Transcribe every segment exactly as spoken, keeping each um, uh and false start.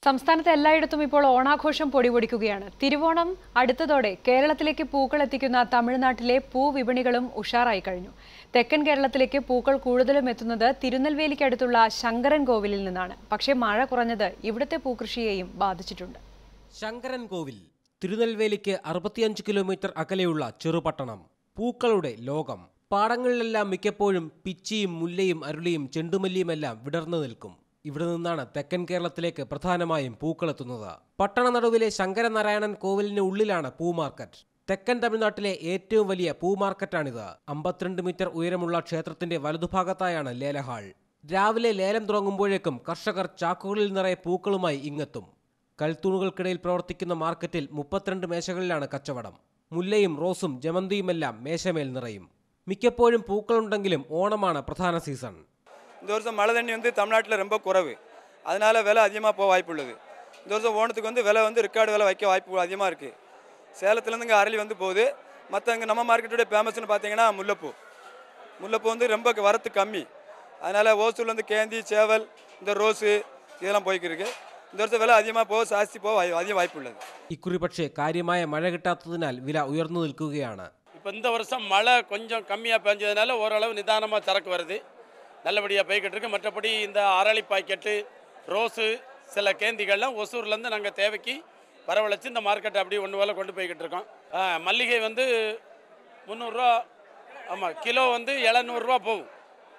സംസ്ഥാനത്തെ എല്ലായിടത്തും ഇപ്പോൾ ഓണാഘോഷം പൊടിപൊടിക്കുകയാണ്. തിരുവോണം അടുത്തതോടെ കേരളത്തിലേക്ക് പൂക്കൾ എത്തിക്കുന്ന തമിഴ്നാട്ടിലെ പൂവിപണികളും ഉഷാറായി കഴിഞ്ഞു. തെക്കൻ കേരളത്തിലേക്ക് പൂക്കൾ കൂടുതലും എത്തുന്നത് തിരുനെൽവേലിക്കടുത്തുള്ള ശങ്കരൻ കോവിലിൽ നിന്നാണ്. പക്ഷേ മഴ കുറഞ്ഞത് ഇവിടുത്തെ പൂക്കൃഷിയെയും ബാധിച്ചിട്ടുണ്ട്. ശങ്കരൻ കോവിൽ തിരുനെൽവേലിക്ക് അറുപത്തിയഞ്ച് കിലോമീറ്റർ അകലെയുള്ള ചെറുപട്ടണം. പൂക്കളുടെ ലോകം. പാടങ്ങളിലെല്ലാം മിക്കപ്പോഴും പിച്ചിയും മുല്ലയും അരുളിയും ചെണ്ടുമല്ലിയുമെല്ലാം വിടർന്നു നിൽക്കും. ഇവിടെ നിന്നാണ് തെക്കൻ കേരളത്തിലേക്ക് പ്രധാനമായും പൂക്കളെത്തുന്നത്. പട്ടണ നടുവിലെ ശങ്കരനാരായണൻ കോവിലിന് ഉള്ളിലാണ് പൂ മാർക്കറ്റ്. തെക്കൻ തമിഴ്നാട്ടിലെ ഏറ്റവും വലിയ പൂ മാർക്കറ്റാണിത്. അമ്പത്തിരണ്ട് മീറ്റർ ഉയരമുള്ള ക്ഷേത്രത്തിന്റെ വലതുഭാഗത്തായാണ് ലേലഹാൾ. രാവിലെ ലേലം തുടങ്ങുമ്പോഴേക്കും കർഷകർ ചാക്കുകളിൽ നിറയെ പൂക്കളുമായി ഇങ്ങെത്തും. കൽത്തൂണുകൾക്കിടയിൽ പ്രവർത്തിക്കുന്ന മാർക്കറ്റിൽ മുപ്പത്തിരണ്ട് മേശകളിലാണ് കച്ചവടം. മുല്ലയും റോസും ജമന്തിയുമെല്ലാം മേശമേൽ നിറയും. മിക്കപ്പോഴും പൂക്കളുണ്ടെങ്കിലും ഓണമാണ് പ്രധാന സീസൺ. இந்த வருஷம் மழை தண்ணி வந்து தமிழ்நாட்டில் ரொம்ப குறைவு, அதனால விலை அதிகமாக போக வாய்ப்பு உள்ளது. இந்த வருஷம் ஓணத்துக்கு வந்து விலை வந்து ரெக்கார்டு விலை வைக்க வாய்ப்பு அதிகமாக இருக்குது. சேலத்துலேருந்து இங்கே அரளி வந்து போகுது. மற்ற இங்கே நம்ம மார்க்கெட்டுடைய ஃபேமஸ்னு பார்த்தீங்கன்னா முல்லைப்பூ. முல்லைப்பூ வந்து ரொம்ப வரத்து கம்மி, அதனால் ஓசூரில் வந்து கேந்தி சேவல் இந்த ரோஸு இதெல்லாம் போய்க்கிருக்கு. இந்த வருஷம் விலை அதிகமாக போக ஜாஸ்தி போக அதிக வாய்ப்பு உள்ளது. ഇക്കുറി പക്ഷേ കാര്യമായ മഴ കിട്ടാത്തതിനാൽ വില ഉയർന്നു നിൽക്കുകയാണ്. இப்போ இந்த வருஷம் மழை கொஞ்சம் கம்மியாக பெஞ்சதுனால ஓரளவு நிதானமாக சரக்கு வருது, நல்லபடியாக போய்கிட்டு இருக்கு. மற்றபடி இந்த அரளி பாக்கெட்டு ரோஸு சில கேந்திகள்லாம் ஒசூர்லேருந்து நாங்கள் தேவைக்கு வரவழைச்சி இந்த மார்க்கெட்டை அப்படி ஒன்று வேலை கொண்டு போய்கிட்டு இருக்கோம். மல்லிகை வந்து முந்நூறுரூவா, ஆமாம், கிலோ வந்து எழுநூறுரூவா போகும்.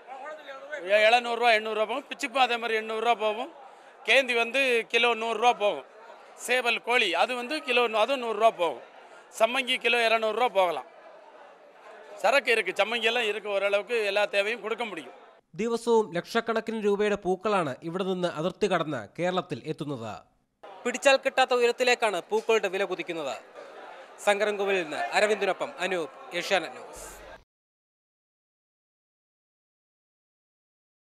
எழுநூறுவா எண்ணூறுரூவா போகும். பிச்சுப்பும் அதே மாதிரி எண்ணூறுரூவா போகும். கேந்தி வந்து கிலோ நூறுரூவா போகும். சேவல் கோழி அது வந்து கிலோ அதுவும் நூறுரூவா போகும். சம்மங்கி கிலோ இரநூறுவா போகலாம். சரக்கு இருக்குது, சம்மங்கியெல்லாம் இருக்குது, ஓரளவுக்கு எல்லா தேவையும் கொடுக்க முடியும். ദിവസവും ലക്ഷക്കണക്കിന് രൂപയുടെ പൂക്കളാണ് ഇവിടെ നിന്ന് അതിർത്തി കടന്ന് കേരളത്തിൽ എത്തുന്നത്. പിടിച്ചാൽ കിട്ടാത്ത ഉയരത്തിലേക്കാണ് പൂക്കളുടെ വില കുതിക്കുന്നത്. ശങ്കരൻകോവിലിൽ നിന്ന് അരവിന്ദിനൊപ്പം അനൂപ്, ഏഷ്യാനെറ്റ് ന്യൂസ്.